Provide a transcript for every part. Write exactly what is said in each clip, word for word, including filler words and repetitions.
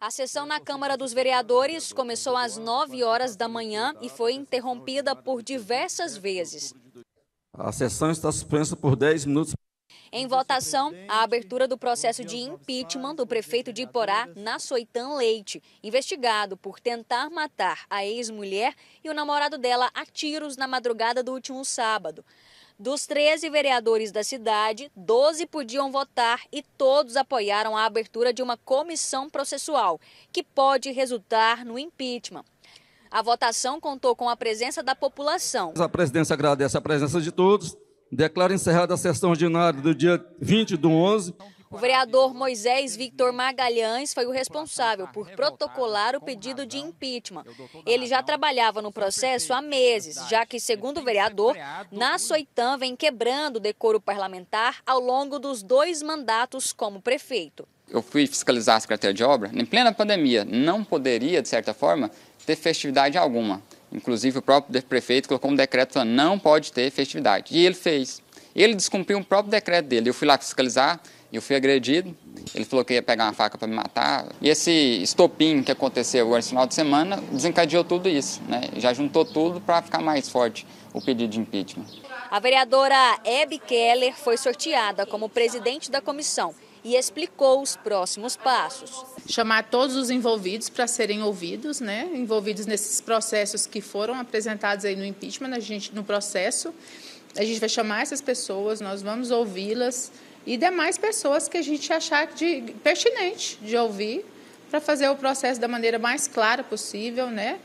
A sessão na Câmara dos Vereadores começou às nove horas da manhã e foi interrompida por diversas vezes. A sessão está suspensa por dez minutos. Em votação, a abertura do processo de impeachment do prefeito de Iporá, Nassoithan Leite, investigado por tentar matar a ex-mulher e o namorado dela a tiros na madrugada do último sábado. Dos treze vereadores da cidade, doze podiam votar e todos apoiaram a abertura de uma comissão processual, que pode resultar no impeachment. A votação contou com a presença da população. A presidência agradece a presença de todos. Declara encerrada a sessão ordinária do dia vinte do onze. O vereador Moisés Victor Magalhães foi o responsável por protocolar o pedido de impeachment. Ele já trabalhava no processo há meses, já que, segundo o vereador, Nassoithan vem quebrando o decoro parlamentar ao longo dos dois mandatos como prefeito. Eu fui fiscalizar a Secretaria de Obra. Em plena pandemia, não poderia, de certa forma, ter festividade alguma. Inclusive, o próprio prefeito colocou um decreto falando não pode ter festividade. E ele fez. Ele descumpriu o próprio decreto dele. Eu fui lá fiscalizar, eu fui agredido. Ele falou que ia pegar uma faca para me matar. E esse estopim que aconteceu agora no final de semana desencadeou tudo isso, né? Já juntou tudo para ficar mais forte o pedido de impeachment. A vereadora Hebe Keller foi sorteada como presidente da comissão e explicou os próximos passos. Chamar todos os envolvidos para serem ouvidos, né? Envolvidos nesses processos que foram apresentados aí no impeachment, a gente, no processo. A gente vai chamar essas pessoas, nós vamos ouvi-las e demais pessoas que a gente achar de, pertinente de ouvir para fazer o processo da maneira mais clara possível, né?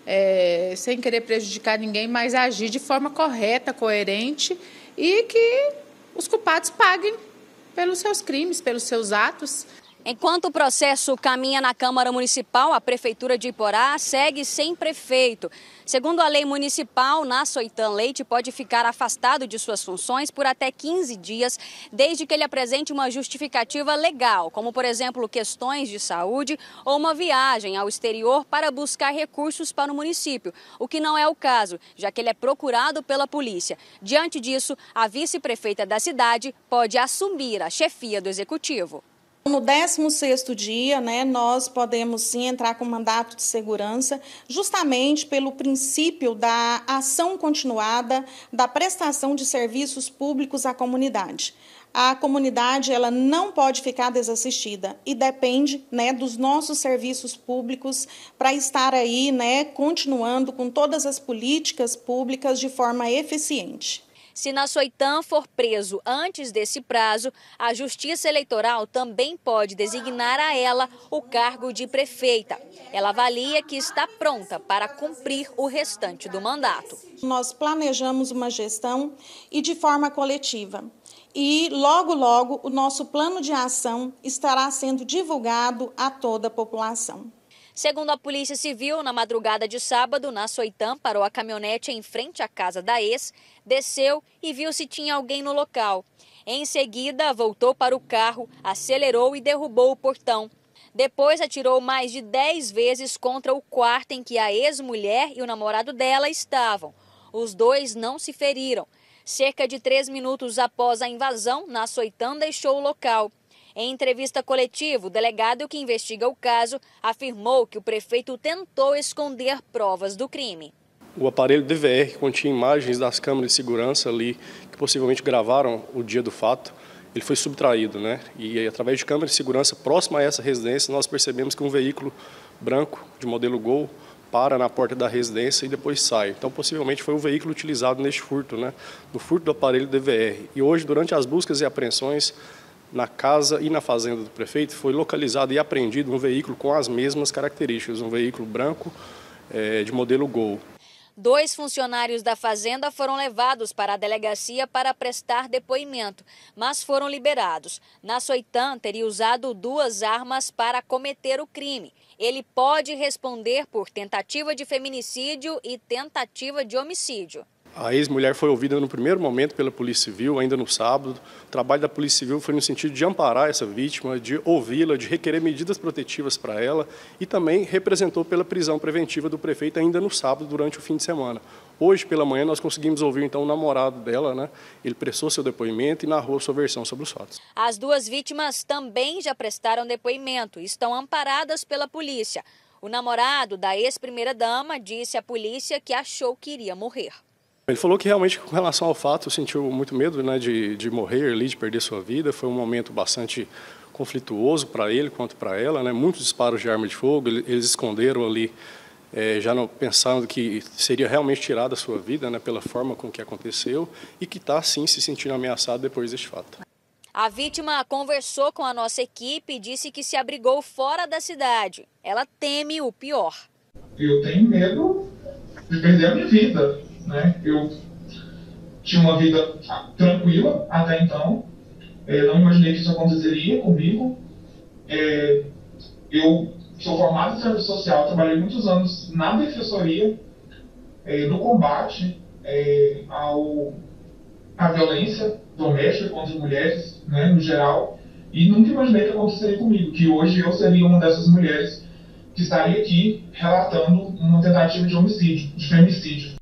É, sem querer prejudicar ninguém, mas agir de forma correta, coerente e que os culpados paguem pelos seus crimes, pelos seus atos. Enquanto o processo caminha na Câmara Municipal, a Prefeitura de Iporá segue sem prefeito. Segundo a lei municipal, Nassoithan Leite pode ficar afastado de suas funções por até quinze dias, desde que ele apresente uma justificativa legal, como, por exemplo, questões de saúde ou uma viagem ao exterior para buscar recursos para o município, o que não é o caso, já que ele é procurado pela polícia. Diante disso, a vice-prefeita da cidade pode assumir a chefia do executivo. No décimo sexto dia, né, nós podemos sim entrar com mandato de segurança, justamente pelo princípio da ação continuada, da prestação de serviços públicos à comunidade. A comunidade ela não pode ficar desassistida e depende, né, dos nossos serviços públicos para estar aí, né, continuando com todas as políticas públicas de forma eficiente. Se Nassoithan for preso antes desse prazo, a Justiça Eleitoral também pode designar a ela o cargo de prefeita. Ela avalia que está pronta para cumprir o restante do mandato. Nós planejamos uma gestão e de forma coletiva. E logo, logo, o nosso plano de ação estará sendo divulgado a toda a população. Segundo a Polícia Civil, na madrugada de sábado, Nassoithan parou a caminhonete em frente à casa da ex, desceu e viu se tinha alguém no local. Em seguida, voltou para o carro, acelerou e derrubou o portão. Depois, atirou mais de dez vezes contra o quarto em que a ex-mulher e o namorado dela estavam. Os dois não se feriram. Cerca de três minutos após a invasão, Nassoithan deixou o local. Em entrevista coletiva, o delegado que investiga o caso afirmou que o prefeito tentou esconder provas do crime. O aparelho D V R continha imagens das câmeras de segurança ali que possivelmente gravaram o dia do fato. Ele foi subtraído, né? E através de câmeras de segurança próxima a essa residência, nós percebemos que um veículo branco de modelo Gol para na porta da residência e depois sai. Então, possivelmente foi o veículo utilizado neste furto, né? No furto do aparelho D V R. E hoje, durante as buscas e apreensões na casa e na fazenda do prefeito, foi localizado e apreendido um veículo com as mesmas características, um veículo branco é, de modelo Gol. Dois funcionários da fazenda foram levados para a delegacia para prestar depoimento, mas foram liberados. Nassoithan teria usado duas armas para cometer o crime. Ele pode responder por tentativa de feminicídio e tentativa de homicídio. A ex-mulher foi ouvida no primeiro momento pela Polícia Civil, ainda no sábado. O trabalho da Polícia Civil foi no sentido de amparar essa vítima, de ouvi-la, de requerer medidas protetivas para ela e também representou pela prisão preventiva do prefeito ainda no sábado, durante o fim de semana. Hoje, pela manhã, nós conseguimos ouvir, então, o namorado dela, né? Ele prestou seu depoimento e narrou sua versão sobre os fatos. As duas vítimas também já prestaram depoimento e estão amparadas pela polícia. O namorado da ex-primeira-dama disse à polícia que achou que iria morrer. Ele falou que realmente, com relação ao fato, sentiu muito medo, né, de, de morrer ali, de perder sua vida. Foi um momento bastante conflituoso para ele quanto para ela, né? Muitos disparos de arma de fogo, eles esconderam ali, é, já não, pensando que seria realmente tirada a sua vida, né, pela forma com que aconteceu, e que está, sim, se sentindo ameaçado depois deste fato. A vítima conversou com a nossa equipe e disse que se abrigou fora da cidade. Ela teme o pior. Eu tenho medo de perder a minha vida. Né? Eu tinha uma vida tranquila até então, é, não imaginei que isso aconteceria comigo. É, eu sou formado em serviço social, trabalhei muitos anos na defensoria, é, no combate é, ao, à violência doméstica contra as mulheres, né, no geral, e nunca imaginei que aconteceria comigo, que hoje eu seria uma dessas mulheres que estaria aqui relatando uma tentativa de homicídio, de femicídio.